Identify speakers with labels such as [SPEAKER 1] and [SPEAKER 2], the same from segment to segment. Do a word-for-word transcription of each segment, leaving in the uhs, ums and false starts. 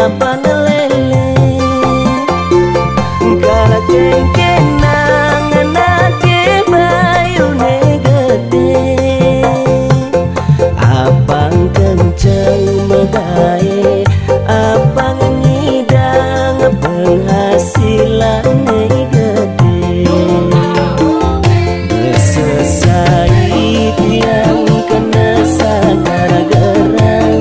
[SPEAKER 1] abang lele kala kengkenang anake bayune gede abang kenceng megae abang nyidang penghasilan gede bersesai tiang kena sadar gerang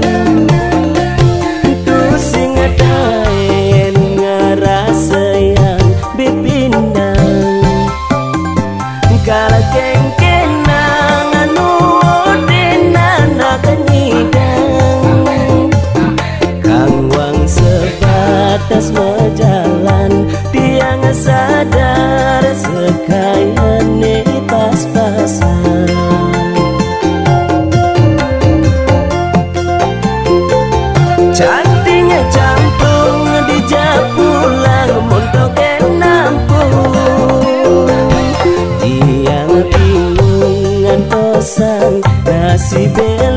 [SPEAKER 1] tu sing daen ngerasa yang bipinang kala kengkenang anu denana kenyidang kang wang sebatas berjalan tiang sadar sekayane pas-pasan cantiknya jantung dijak pulang montok nampung tiang bingung ngantosan nasi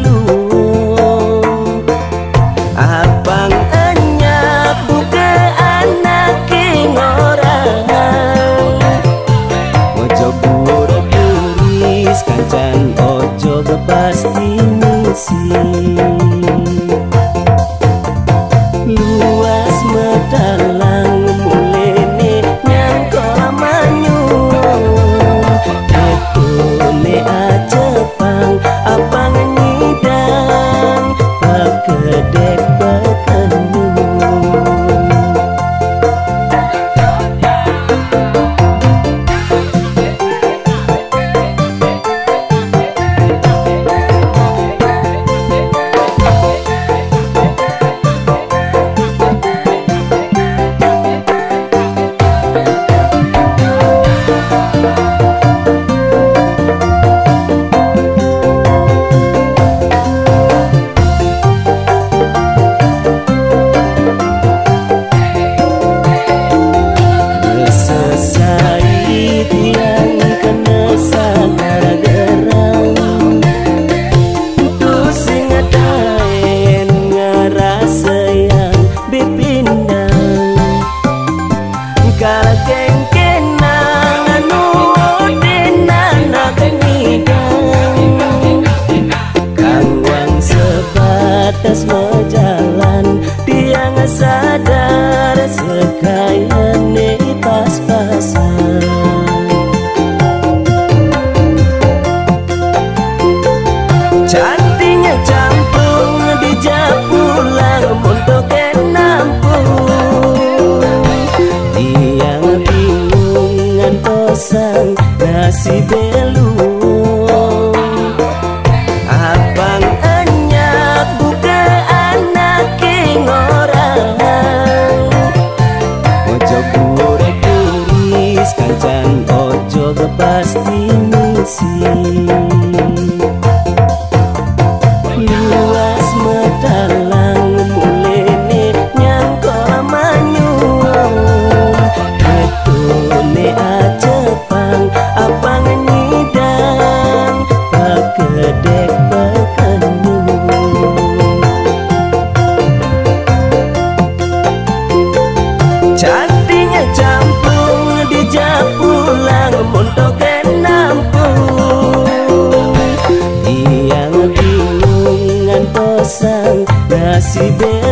[SPEAKER 1] belum abang enyap buka anak orang ojo buruk turis kancan ojo pasti misi luas medalang mulene nyangkol manyung ketune acepang abang nyidang pagedek pekenung kala kengkenang anu denana kenyidang kang wang sebatas berjalan tiang sadar sekayane pas-pasan cantiknya jantung dijak pulang montok nampung tiang bingung ngantosan nasi belum abang enyap buka anak orang ojo buruk turis kancan ojo pasti misi luas medalang mulene nyangkol manyung ketune acepang abang nyidang pagedek pekenung cantiknya campung dijak pulang montok nampung tiang bingung ngantosan nasi